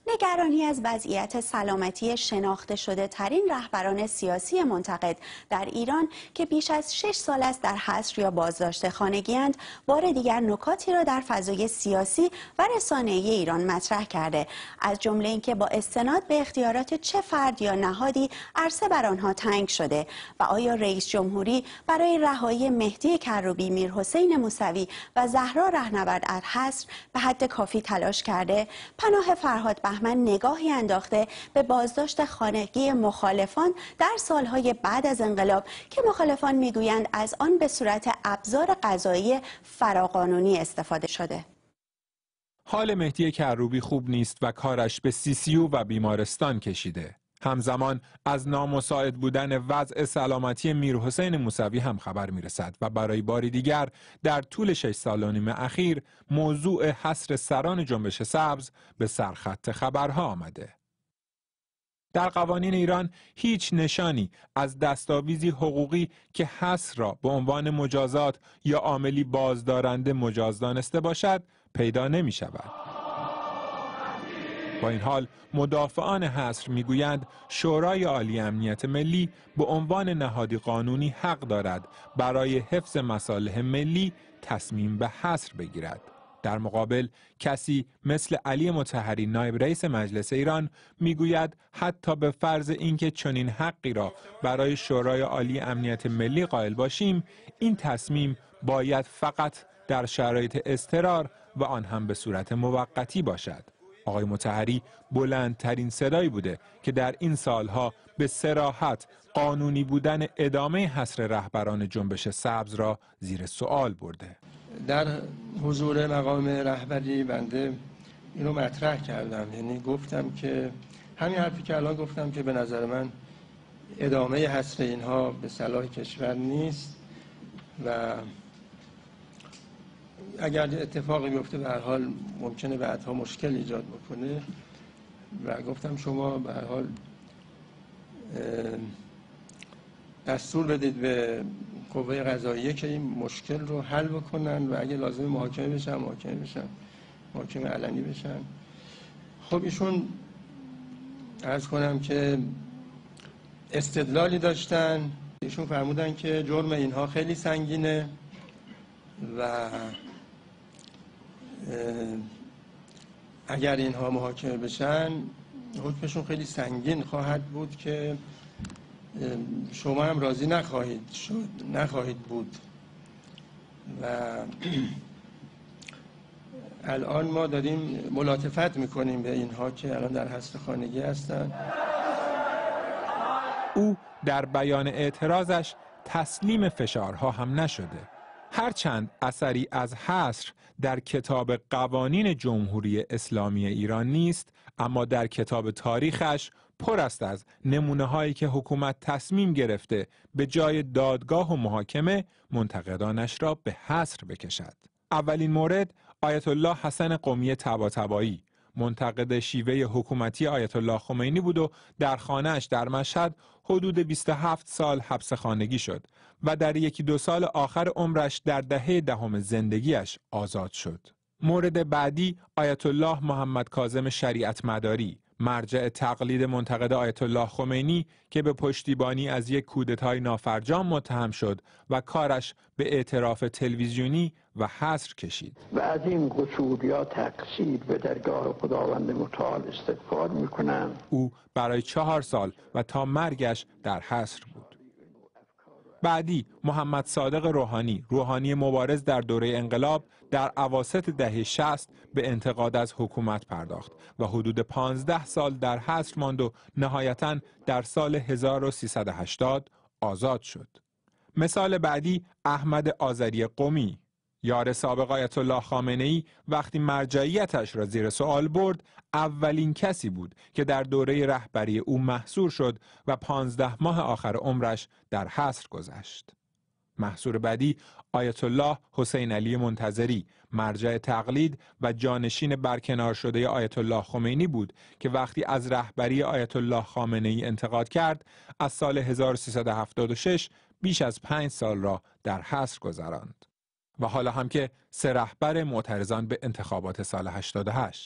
نگرانی از وضعیت سلامتی شناخته شده ترین رهبران سیاسی منتقد در ایران که بیش از 6 سال است در حصر یا بازداشت خانگی‌اند، بار دیگر نکاتی را در فضای سیاسی و رسانه‌ای ایران مطرح کرده، از جمله اینکه با استناد به اختیارات چه فرد یا نهادی عرصه بر آنها تنگ شده و آیا رئیس جمهوری برای رهایی مهدی کروبی، میرحسین موسوی و زهرا رهنورد از حصر به حد کافی تلاش کرده. پناه فرهاد بهمن نگاهی انداخته به بازداشت خانگی مخالفان در سالهای بعد از انقلاب که مخالفان میگویند از آن به صورت ابزار قضایی فراقانونی استفاده شده. حال مهدی کروبی خوب نیست و کارش به CCU و بیمارستان کشیده. همزمان از نامساعد بودن وضع سلامتی میرحسین موسوی هم خبر میرسد و برای باری دیگر در طول 6 سال و نیم اخیر موضوع حصر سران جنبش سبز به سرخط خبرها آمده. در قوانین ایران هیچ نشانی از دستاویزی حقوقی که حصر را به عنوان مجازات یا عاملی بازدارنده مجاز دانسته باشد پیدا نمی شود. با این حال مدافعان حصر میگویند شورای عالی امنیت ملی به عنوان نهادی قانونی حق دارد برای حفظ مصالح ملی تصمیم به حصر بگیرد. در مقابل کسی مثل علی مطهری نایب رئیس مجلس ایران میگوید حتی به فرض اینکه چنین حقی را برای شورای عالی امنیت ملی قائل باشیم، این تصمیم باید فقط در شرایط اضطرار و آن هم به صورت موقتی باشد. آقای مطهری بلندترین صدایی بوده که در این سالها به صراحت قانونی بودن ادامه حصر رهبران جنبش سبز را زیر سوال برده. در حضور مقام رهبری بنده اینو مطرح کردم، یعنی گفتم که همین حرفی که الان گفتم که به نظر من ادامه حصر اینها به صلاح کشور نیست و اگر اتفاقی بیفته به هر حال ممکنه بعدها مشکل ایجاد بکنه و گفتم شما به هر حال دستور بدید به قوه قضاییه که این مشکل رو حل بکنن و اگه لازم محاکمه بشن محاکمه علنی بشن. خب ایشون عرض کنم که استدلالی داشتن، ایشون فرمودن که جرم اینها خیلی سنگینه و اگر اینها محاکمه بشن حکمشون خیلی سنگین خواهد بود که شما هم راضی نخواهید بود و الان ما داریم ملاطفت میکنیم به اینها که الان در حصر خانگی هستن. او در بیان اعتراضش تسلیم فشارها هم نشده. هرچند اثری از حصر در کتاب قوانین جمهوری اسلامی ایران نیست، اما در کتاب تاریخش پر است از نمونه هایی که حکومت تصمیم گرفته به جای دادگاه و محاکمه منتقدانش را به حصر بکشد. اولین مورد آیت الله حسن قمی طباطبایی، منتقد شیوه حکومتی آیت الله خمینی بود و در خانه‌اش در مشهد حدود 27 سال حبس خانگی شد و در 1-2 سال آخر عمرش در دهه دهم زندگیش آزاد شد. مورد بعدی آیت الله محمد کاظم شریعت مداری، مرجع تقلید منتقد آیت الله خمینی که به پشتیبانی از یک کودتای نافرجام متهم شد و کارش به اعتراف تلویزیونی و حصر کشید. و از این قصور یا تقصیر به درگاه خداوند متعال استغفار میکنم. او برای 4 سال و تا مرگش در حصر بود. بعدی محمد صادق روحانی مبارز در دوره انقلاب در اواسط دهه 60 به انتقاد از حکومت پرداخت و حدود 15 سال در حصر ماند و نهایتاً در سال 1380 آزاد شد. مثال بعدی احمد آذری قمی، یار سابق آیت الله خامنه‌ای، وقتی مرجعیتش را زیر سوال برد اولین کسی بود که در دوره رهبری او محصور شد و 15 ماه آخر عمرش در حصر گذشت. محصور بعدی آیت الله حسین علی منتظری، مرجع تقلید و جانشین برکنار شده آیت الله خمینی بود که وقتی از رهبری آیت الله خامنه‌ای انتقاد کرد از سال 1376 بیش از 5 سال را در حصر گذراند. و حالا هم که 3 رهبر معترضان به انتخابات سال 88.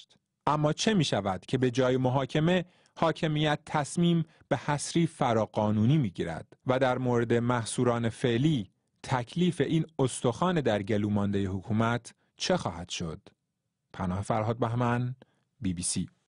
اما چه می شود که به جای محاکمه حاکمیت تصمیم به حصری فراقانونی می گیرد و در مورد محصوران فعلی تکلیف این استخوان در گلو مانده حکومت چه خواهد شد؟ پناه فرهاد بهمن، BBC.